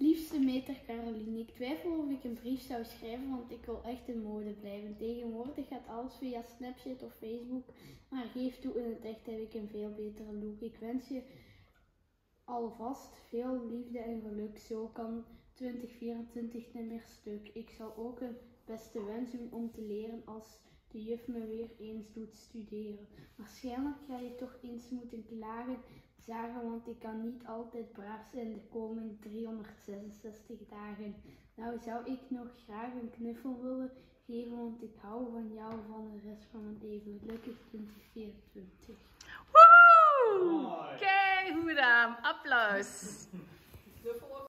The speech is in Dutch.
Liefste meter Caroline, ik twijfel of ik een brief zou schrijven, want ik wil echt in mode blijven. Tegenwoordig gaat alles via Snapchat of Facebook, maar geef toe, in het echt heb ik een veel betere look. Ik wens je alvast veel liefde en geluk, zo kan 2024 niet meer stuk. Ik zal ook een beste wens doen om te leren als de juf me weer eens doet studeren. Waarschijnlijk ga je toch eens moeten klagen, zagen, want ik kan niet altijd braaf zijn de komende 366 dagen. Nou zou ik nog graag een knuffel willen geven, want ik hou van jou van de rest van mijn leven. Gelukkig 2024. Woe! Kei goed gedaan. Applaus.